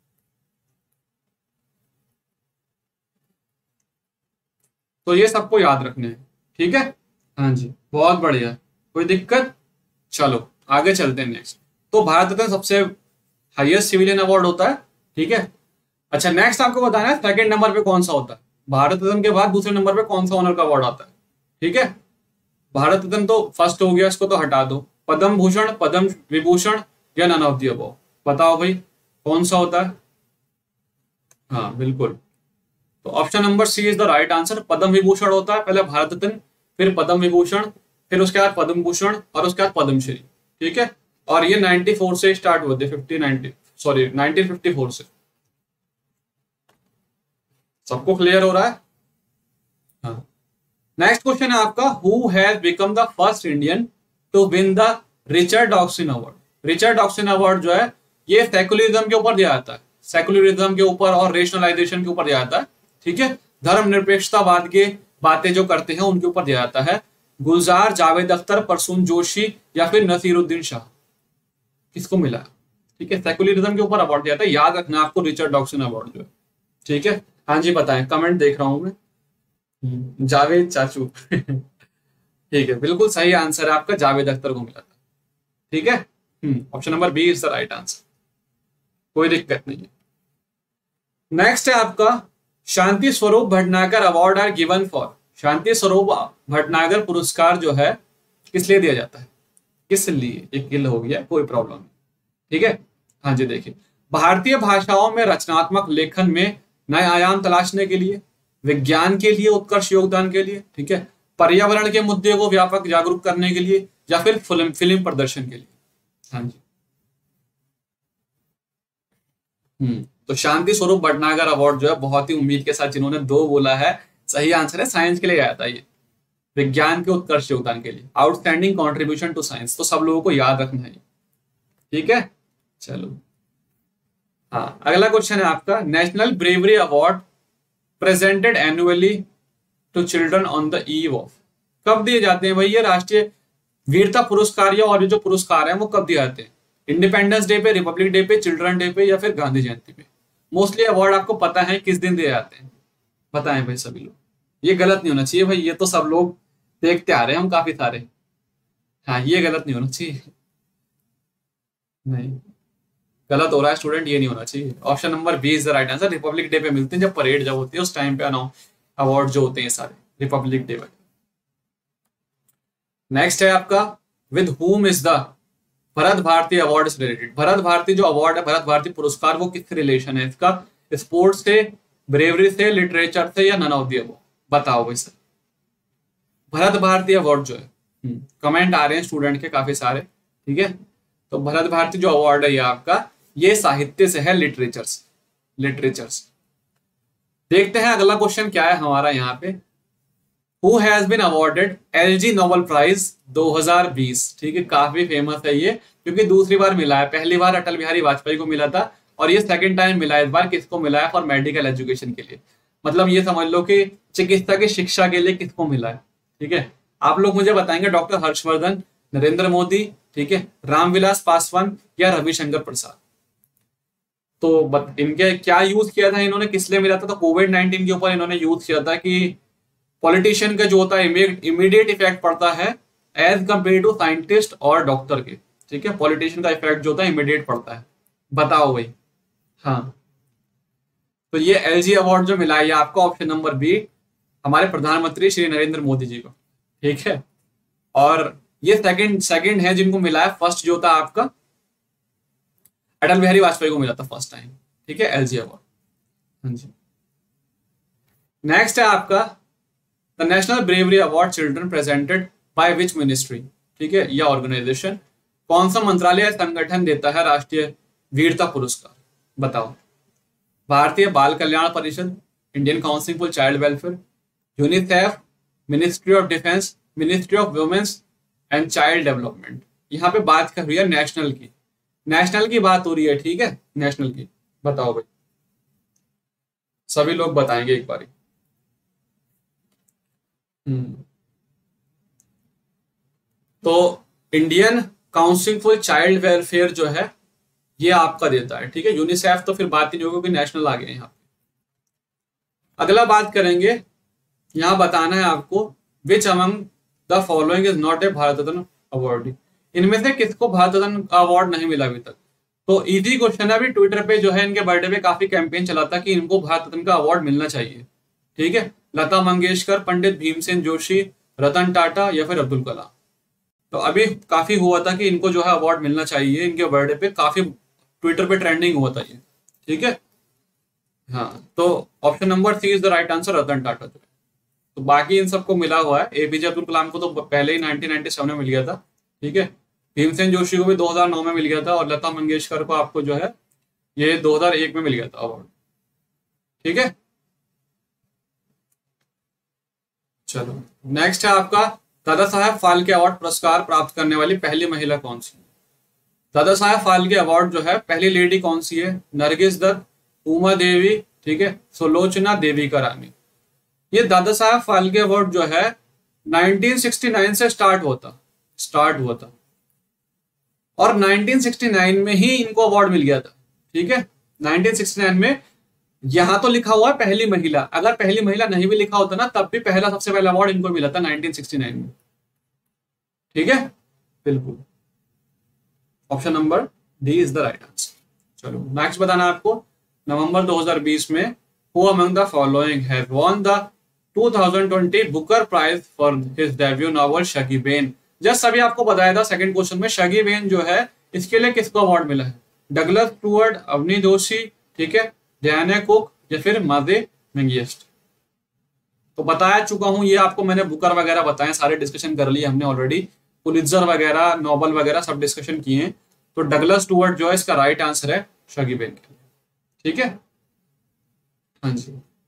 तो ये सबको याद रखने हैं। ठीक है, हाँ जी बहुत बढ़िया, कोई दिक्कत? चलो आगे चलते हैं नेक्स्ट। तो भारत रत्न सबसे हाईएस्ट सिविलियन अवार्ड होता है। ठीक है, अच्छा नेक्स्ट आपको बताना है सेकंड नंबर पे कौन सा होता है। भारत रत्न के बाद दूसरे नंबर पे कौन सा ऑनर का अवार्ड आता है? ठीक है, भारत रत्न तो फर्स्ट हो गया, इसको तो हटा दो। पद्म भूषण, पद्म विभूषण, या नन ऑफ द अबव। बताओ भाई कौन सा होता है? हाँ बिल्कुल, तो option number C is the right answer. Padma Vibhushan होता है, पहले भारत रत्न, फिर पद्म विभूषण, फिर उसके बाद पद्म भूषण, और उसके बाद पद्मश्री। ठीक है, और ये 94 से स्टार्ट हुए थे, 1954 से। सबको क्लियर हो रहा है? हाँ, नेक्स्ट क्वेश्चन है आपका, who has become the first Indian to win the Richard Dawkins award. Richard Dawkins award जो है ये सेकुलरिज्म के ऊपर दिया जाता है। सेकुलरिज्म के ऊपर और रेशनलाइजेशन के ऊपर दिया जाता है। ठीक है, धर्मनिरपेक्षतावाद के बातें जो करते हैं उनके ऊपर दिया जाता है। गुलजार, जावेद अख्तर, प्रसून जोशी या फिर नसीरुद्दीन शाह, किसको मिला? ठीक है, सेकुलरिज्म के ऊपर अवार्ड दिया था, याद रखना आपको, रिचर्ड डॉक्सन अवार्ड जो है। ठीक है, हाँ जी बताएं, कमेंट देख रहा हूं मैं। जावेद चाचू ठीक है, बिल्कुल सही आंसर है आपका, जावेद अख्तर को मिला था। ठीक है, option number B is the right answer, कोई दिक्कत नहीं है। नेक्स्ट है आपका Shanti Swarup Bhatnagar award are given for. Shanti Swarup Bhatnagar पुरस्कार जो है किस लिए दिया जाता है? किस लिए? एक किल हो गया, कोई प्रॉब्लम नहीं। ठीक है, हाँ जी देखिए, भारतीय भाषाओं में रचनात्मक लेखन में नए आयाम तलाशने के लिए, विज्ञान के लिए उत्कृष्ट योगदान के लिए, ठीक है, पर्यावरण के मुद्दे को व्यापक जागरूक करने के लिए, या फिर फिल्म प्रदर्शन के लिए। हाँ जी, तो शांति स्वरूप भटनागर अवार्ड जो है, बहुत ही उम्मीद के साथ जिन्होंने 2 बोला है, सही आंसर है, साइंस के लिए आया था ये, विज्ञान के उत्कृष्ट योगदान के लिए, आउटस्टैंडिंग कॉन्ट्रीब्यूशन टू साइंस। तो सब लोगों को याद रखना है। ठीक है, चलो हाँ, अगला क्वेश्चन है आपका, national bravery award presented annually to children on the eve of. कब दिए जाते हैं भाई ये राष्ट्रीय वीरता पुरस्कार, या और ये जो पुरस्कार है वो कब दिए जाते हैं? इंडिपेंडेंस डे पे, रिपब्लिक डे पे, चिल्ड्रन डे पे, या फिर गांधी जयंती पे? मोस्टली अवार्ड आपको पता है किस दिन दिए जाते हैं, बताएं भाई सभी लोग। ये गलत नहीं होना चाहिए भाई, ये तो सब लोग देखते आ रहे हैं हम काफी सारे। हाँ, ये गलत नहीं होना चाहिए, नहीं गलत हो रहा है स्टूडेंट, ये नहीं होना चाहिए। Option number B is the right answer, Republic Day पे मिलते हैं, जब परेड जब होती है उस टाइम पे अवार्ड जो होते हैं सारे रिपब्लिक डे पे। नेक्स्ट है आपका, with whom is the Bharat Bharati award is related. Bharat Bharati जो अवार्ड है, भरत भारती पुरस्कार, वो किससे रिलेशन है इसका? स्पोर्ट्स से, ब्रेवरी से, लिटरेचर से, या नन ऑफ द अबव? बताओ भाई सर। भरत भारती अवार्ड जो है, कमेंट आ रहे हैं स्टूडेंट के काफी सारे। ठीक है, तो भरत भारती जो अवार्ड है ये आपका, ये साहित्य से है, लिटरेचर्स। देखते हैं अगला क्वेश्चन क्या है हमारा यहाँ पे। हु हैज बीन अवॉर्डेड एलजी नोबेल प्राइज 2020? ठीक है, काफी फेमस है ये, क्योंकि दूसरी बार मिला है। पहली बार अटल बिहारी वाजपेयी को मिला था, और ये सेकंड टाइम मिला है। इस बार किसको मिला है? फॉर मेडिकल एजुकेशन के लिए, मतलब ये समझ लो कि चिकित्सा की शिक्षा के लिए किसको मिला है। ठीक है, आप लोग मुझे बताएंगे, डॉक्टर हर्षवर्धन, नरेंद्र मोदी, ठीक है, रामविलास पासवान, या रविशंकर प्रसाद? तो इनके क्या यूज किया था इन्होंने, किस लिए मिला था? तो कोविड-19 के ऊपर इन्होंने यूज किया था कि पॉलिटिशियन का जो होता है इमीडिएट इफेक्ट पड़ता है एज कंपेयर टू साइंटिस्ट और डॉक्टर के। ठीक है, पॉलिटिशियन का इफेक्ट जो होता है इमीडिएट पड़ता है। बताओ भाई। हाँ, तो ये एलजी अवार्ड जो मिला है ये आपको ऑप्शन नंबर बी, हमारे प्रधानमंत्री श्री नरेंद्र मोदी जी को। ठीक है, और ये सेकंड है जिनको मिला है। फर्स्ट जो था आपका अटल बिहारी वाजपेयी को मिला था फर्स्ट टाइम। ठीक है, एलजी अवार्ड। हाँ जी, नेक्स्ट है आपका, the national bravery award children presented by which ministry? ठीक है, या ऑर्गेनाइजेशन, कौन सा मंत्रालय संगठन देता है राष्ट्रीय वीरता पुरस्कार? बताओ। भारतीय Bal Kalyan Parishad, Indian Council for Child Welfare, UNICEF, Ministry of Defence, Ministry of Women's and Child Development. यहाँ पे बात कर रही है नेशनल की बात हो रही है। ठीक है, नेशनल की। बताओ भाई, सभी लोग बताएंगे एक बारी। तो Indian Council for Child Welfare जो है ये आपका देता है। ठीक है, यूनिसेफ तो फिर बात ही नहीं होगी क्योंकि नेशनल आ गए यहाँ पे। अगला बात करेंगे, यहाँ बताना है आपको, which among the following is not a Bharat Ratna award? इनमें से किसको भारत रत्न अवार्ड नहीं मिला अभी तक? तो इजी क्वेश्चन है। अभी ट्विटर पे जो है इनके बर्थडे पे काफी कैंपेन चला था कि इनको भारत रत्न का अवार्ड मिलना चाहिए। ठीक है, लता मंगेशकर, पंडित भीमसेन जोशी, रतन टाटा, या फिर अब्दुल कलाम। तो अभी काफी हुआ था कि इनको जो है अवार्ड मिलना चाहिए, इनके बर्थडे पे काफी ट्विटर पे ट्रेंडिंग हुआ था ये। ठीक है, हाँ, तो option number C is the right answer, Ratan Tata जो है। तो बाकी इन सबको मिला हुआ है। एपीजे अब्दुल कलाम को तो पहले ही 1997 में मिल गया था। ठीक है, भीमसेन जोशी को भी 2009 में मिल गया था, और लता मंगेशकर को आपको जो है ये 2001 में मिल गया था अवार्ड। ठीक है, चलो नेक्स्ट है आपका, दादा साहेब फाल्के अवार्ड पुरस्कार प्राप्त करने वाली पहली महिला कौन सी? दादा साहेब फाल्के अवार्ड जो है पहली लेडी कौन सी है? नरगिस दत्त, उमा देवी, ठीक है, सुलोचना देविका रानी। ये दादा साहब फाल्के अवार्ड जो है 1969 से स्टार्ट हुआ था और 1969 में ही इनको अवार्ड मिल गया था, ठीक है। 1969 में यहां तो लिखा हुआ है पहली महिला, अगर पहली महिला नहीं भी लिखा होता ना तब भी सबसे पहला अवार्ड इनको मिला था 1969 में, ठीक है, बिल्कुल। Option number D is the right answer. चलो नेक्स्ट बताना आपको, नवंबर 2020 में who among the following have won the 2020 Booker prize for his debut novel Shuggie Bain. Just अभी आपको बताया था सेकंड क्वेश्चन में, शगी बेन जो है इसके लिए किसको अवार्ड मिला है? डगलस स्टुअर्ट, अवनी जोशी, ठीक है, डयाना कुक या फिर माजे मेंगियस्ट। तो बताया चुका हूं, ये आपको मैंने बुकर वगैरह बताए, सारे डिस्कशन कर लिए हमने ऑलरेडी, पुलित्जर वगैरह, नोबल वगैरह सब डिस्कशन किए हैं। तो डगलस स्टुअर्ट जो है इसका राइट आंसर है शगी बेन के लिए, ठीक है। हाँ जी,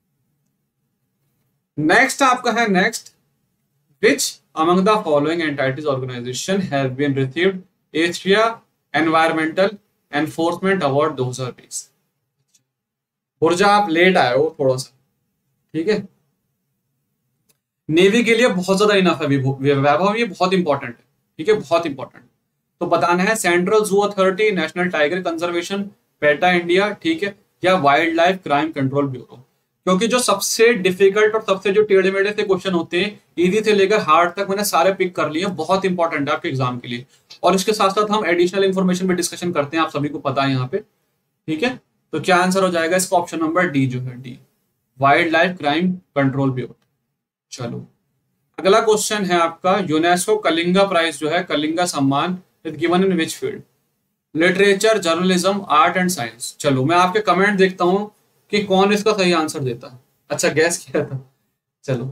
नेक्स्ट आपका है next, which among the following entities organisation have been received Asia environmental enforcement award 2020। ऊर्जा आप लेट आए हो थोड़ा सा, ठीक है। नेवी के लिए बहुत ज्यादा इनफ है वैभव, ये बहुत इंपॉर्टेंट है, ठीक है, बहुत इंपॉर्टेंट। तो बताना है Central Zoo Authority, National Tiger Conservation, PETA India, ठीक है, या Wildlife Crime Control Bureau. क्योंकि जो सबसे डिफिकल्ट और सबसे जो टेढ़े मेढ़े से क्वेश्चन होते हैं, इजी से लेकर हार्ड तक मैंने सारे पिक कर लिए, बहुत इंपॉर्टेंट है आपके एग्जाम के लिए। और इसके साथ साथ हम एडिशनल इन्फॉर्मेशन भी डिस्कशन करते हैं, आप सभी को पता है यहाँ पे, ठीक है। तो क्या आंसर हो जाएगा इसका? ऑप्शन नंबर डी जो है, D, Wildlife Crime Control Bureau. चलो अगला क्वेश्चन है आपका, यूनेस्को कलिंगा प्राइज जो है, Kalinga Samman is given in which field? Literature, journalism, art and science. चलो मैं आपके कमेंट देखता हूं कि कौन इसका सही आंसर देता है। अच्छा गैस किया था, चलो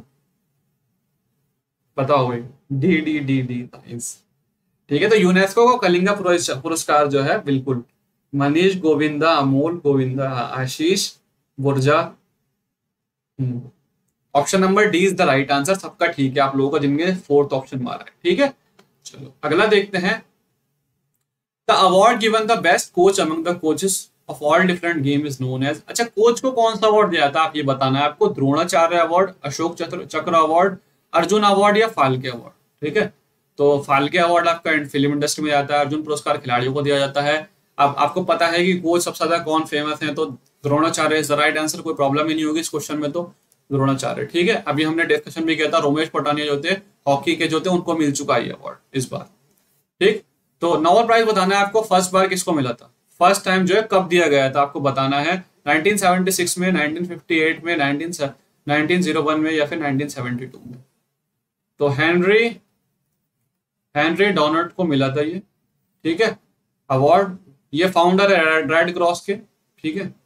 बताओ भाई, D D D D science, ठीक है। तो यूनेस्को को कलिंगा पुरस्कार जो है, बिल्कुल, Manish Govinda, Amol Govinda, Ashish Burja. Option number D is the right answer, सबका ठीक है, आप लोगों को जिनके फोर्थ ऑप्शन मारा है, ठीक है। चलो अगला देखते हैं, the award given the best coach among the coaches of all different game is known as. अच्छा कोच को कौन सा अवार्ड दिया था, आप ये बताना है आपको। द्रोणाचार्य अवार्ड, अशोक चक्र अवार्ड, अर्जुन अवार्ड या फाल्के अवार्ड, ठीक है। तो फाल्के अवार्ड आपका फिल्म इंडस्ट्री में जाता है, अर्जुन पुरस्कार खिलाड़ियों को दिया जाता है। अब आपको पता है कि कोच सबसे ज्यादा कौन फेमस है, तो Dronacharya is the right answer, कोई प्रॉब्लम ही नहीं होगी इस क्वेश्चन में, तो द्रोणाचार्य, ठीक है। अभी हमने डिस्कशन भी किया था, रोमेश पटानिया जो थे हॉकी के जो थे उनको मिल चुका है अवार्ड इस बार, ठीक। तो नोबेल प्राइज बताना है आपको, फर्स्ट बार किसको मिला था, फर्स्ट टाइम जो है कब दिया गया था, आपको बताना है 1976 में, 1958 में, 1901 में या फिर 1972 में। तो हेनरी डोनाल्ड को मिला था ये, ठीक है, अवार्ड। ये फाउंडर है रेड क्रॉस के, ठीक है,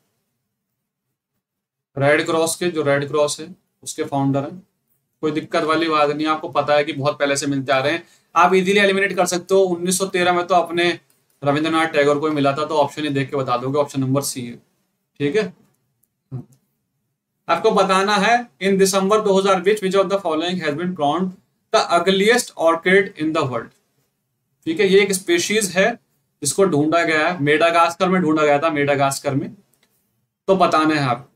रेड क्रॉस के, जो रेड क्रॉस है उसके फाउंडर हैं। कोई दिक्कत वाली बात नहीं, आपको पता है कि बहुत पहले से मिलते आ रहे हैं, आप इजीली एलिमिनेट कर सकते हो। 1913 में तो अपने रविंद्रनाथ टैगोर को मिला था, तो ऑप्शन ही देख के बता दोगे, ऑप्शन नंबर सी है, ठीक है। आपको बताना है, in December 2020 which of the following has been crowned the ugliest orchid in the world, ठीक है। ये एक स्पीशीज है जिसको ढूंढा गया है, मेडागास्कर में ढूंढा गया था, मेडागास्कर में। तो बताना है आप,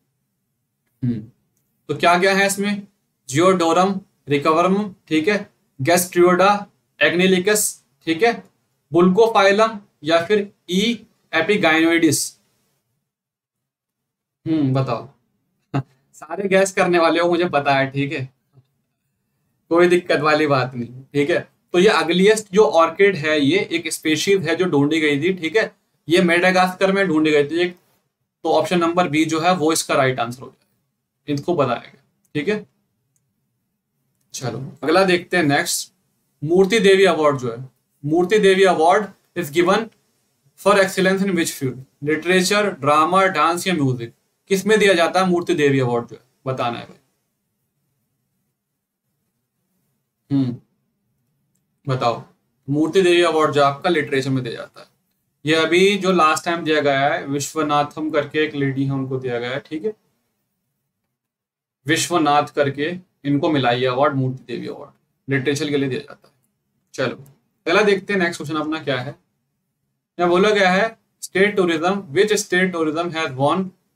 तो क्या क्या है इसमें, जियोडोरम रिकवरम, ठीक है, गैस्ट्रियोडा, एग्निलिकस, ठीक है, बुल्कोफाइलम या फिर ई एपिगाइनोइडिस। बताओ सारे गैस करने वाले हो, मुझे पता है, ठीक है, कोई दिक्कत वाली बात नहीं, ठीक है। तो ये अगलीस्ट जो ऑर्किड है, ये एक स्पीशीज है जो ढूंढी गई थी, ठीक है, ये मेडागास्कर में ढूंढी गई थी। तो ऑप्शन नंबर बी जो है वो इसका राइट आंसर हो जाएगा, इनको बताया गया, ठीक है। चलो अगला देखते हैं नेक्स्ट, मूर्ति देवी अवार्ड जो है, Moorti Devi award is given for excellence in which field? Literature, drama, dance या म्यूजिक? किसमें दिया जाता है मूर्ति देवी अवार्ड जो है, बताना है भाई। बताओ, मूर्ति देवी अवार्ड जो आपका लिटरेचर में दिया जाता है, ये अभी जो लास्ट टाइम दिया गया है, विश्वनाथम करके एक लेडी है, उनको दिया गया है, ठीक है, विश्वनाथ करके, इनको मिला ये award, Moorti Devi award, literature के लिए दिया जाता है। चलो पहला देखते हैं नेक्स्ट क्वेश्चन अपना क्या है। यहाँ बोला गया है, state tourism, which state tourism has won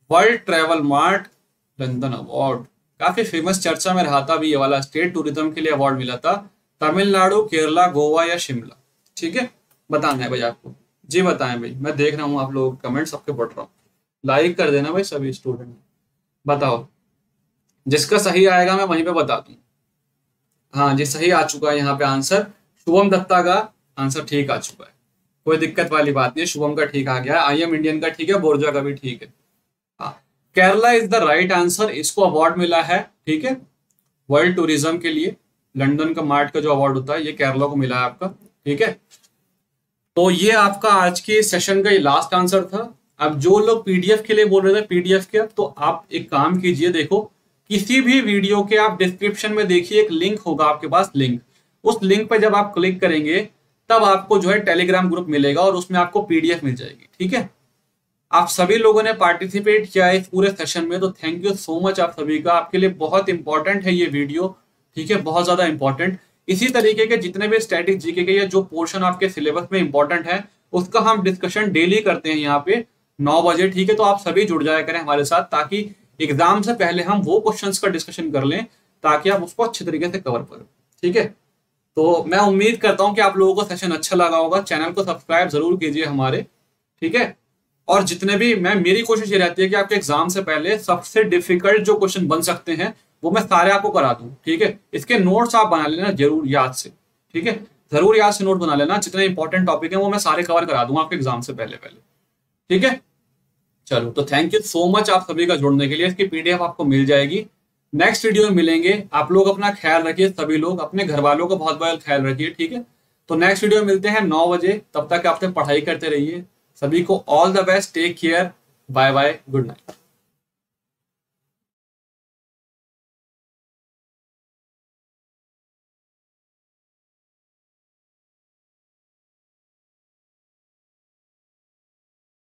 world travel mart London award, काफी फेमस, चर्चा में रहा था अभी ये वाला स्टेट, टूरिज्म के लिए अवार्ड मिला था। तमिलनाडु, केरला, गोवा या शिमला? ठीक है, बताना है भाई आपको। जी बताएं भाई, मैं देख रहा हूँ आप लोग कमेंट सबके पढ़ रहा हूँ, लाइक कर देना भाई सभी स्टूडेंट। बताओ, जिसका सही आएगा मैं वहीं पे बता दूं। हाँ जी, सही आ चुका है यहाँ पे आंसर। शुभम दत्ता का आंसर ठीक आ चुका है, कोई दिक्कत वाली बात नहीं है, शुभम का ठीक आ गया है, आई एम इंडियन का ठीक है, बोर्जा का भी ठीक है। हाँ, Kerala is the right answer, इसको अवार्ड मिला है, ठीक है, वर्ल्ड टूरिज्म के लिए। लंदन का मार्ट का जो अवार्ड होता है ये केरला को मिला है आपका, ठीक है। तो ये आपका आज के सेशन का ये लास्ट आंसर था। अब जो लोग पीडीएफ के लिए बोल रहे थे, पीडीएफ के, तो आप एक काम कीजिए, देखो किसी भी वीडियो के आप डिस्क्रिप्शन में देखिए एक लिंक होगा आपके पास, लिंक, उस लिंक पर जब आप क्लिक करेंगे तब आपको जो है टेलीग्राम ग्रुप मिलेगा और उसमें आपको पीडीएफ मिल जाएगी, ठीक है। आप सभी लोगों ने पार्टिसिपेट किया है इस पूरे सेशन में, तो थैंक यू सो मच आप सभी का, आपके लिए बहुत इंपॉर्टेंट है ये वीडियो, ठीक है, बहुत ज्यादा इंपॉर्टेंट। इसी तरीके के जितने भी स्टैटिक जीके के या जो पोर्शन आपके सिलेबस में इंपॉर्टेंट है उसका हम डिस्कशन डेली करते हैं यहाँ पे 9 बजे, ठीक है। तो आप सभी जुड़ जाया करें हमारे साथ, ताकि एग्जाम से पहले हम वो क्वेश्चंस का डिस्कशन कर लें, ताकि आप उसको अच्छे तरीके से कवर करें, ठीक है। तो मैं उम्मीद करता हूं कि आप लोगों को सेशन अच्छा लगा होगा, चैनल को सब्सक्राइब जरूर कीजिए हमारे, ठीक है। और जितने भी, मेरी कोशिश ये रहती है कि आपके एग्जाम से पहले सबसे डिफिकल्ट जो क्वेश्चन बन सकते हैं वो मैं सारे आपको करा दूं, ठीक है। इसके नोट्स आप बना लेना जरूर याद से, ठीक है, जरूर याद से नोट बना लेना, जितने इंपॉर्टेंट टॉपिक है वो मैं सारे कवर करा दूंगा आपके एग्जाम से पहले पहले, ठीक है। चलो, तो थैंक यू सो मच आप सभी का जुड़ने के लिए, इसकी पीडीएफ आपको मिल जाएगी। नेक्स्ट वीडियो में मिलेंगे, आप लोग अपना ख्याल रखिए, सभी लोग अपने घर वालों का बहुत बहुत ख्याल रखिए, ठीक है। तो नेक्स्ट वीडियो में मिलते हैं 9 बजे, तब तक आप पढ़ाई करते रहिए। सभी को all the best, take care, bye bye, good night.